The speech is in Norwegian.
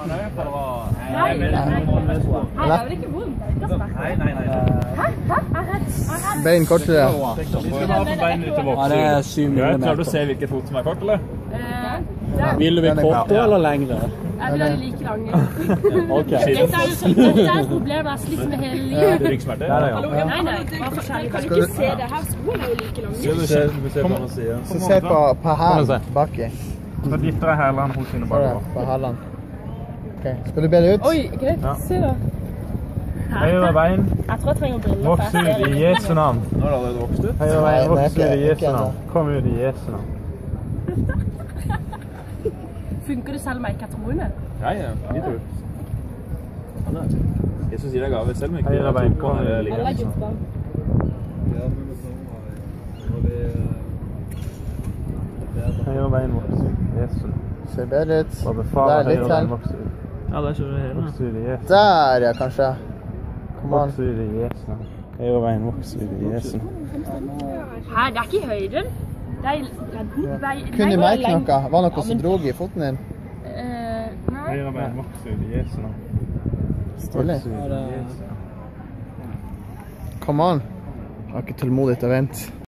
Nei, det er vel ikke vondt. Hæ? Bein kortere. Ja, det er 7 millimeter. Klarer du å se hvilket fot som er kort, eller? Vil du bli kortere eller lengre? Jeg vil ha det like lange. Ok. Dette er et problem jeg har slitt med hele livet. Ryggsmerte? Nei, bare forskjellig. Kan du ikke se det her? Skoene er jo like lange. Så se på hælen baki. Så dytter jeg hælene hos sine bakover. På hælene. Ok, skal du bedre ut? Oi, greit. Se da. Høyre bein. Jeg tror jeg trenger briller. Voks ut i Jesu navn. Nå har det allerede vokst ut. Høyre bein, voks ut i Jesu navn. Kom ut i Jesu navn. Funker det selv om jeg ikke er troende? Ja, vi tror. Jesus sier deg gave selv, men ikke Høyre bein, kom ut i Alle er Guds barn. Høyre bein, voks ut i Jesu navn. Ser bedre ut. Bare befaler Der, litt høyre bein, til. voks ut. Ja, der kjører vi hele. Voks ut i Jesu navn. Der, ja, kanskje. Kom an. Voks ut i Jesu navn. Høyre bein, voks ut i Jesu navn. Hæ, det er ikke i høyden. Det er Kunne du merke noe? Var det noe som drog i foten din? Nei. Høyre bein, voks ut i Jesu navn. Stille. Voks ut i Jesu navn. Kom an. Jeg har ikke tålmodig til å vente.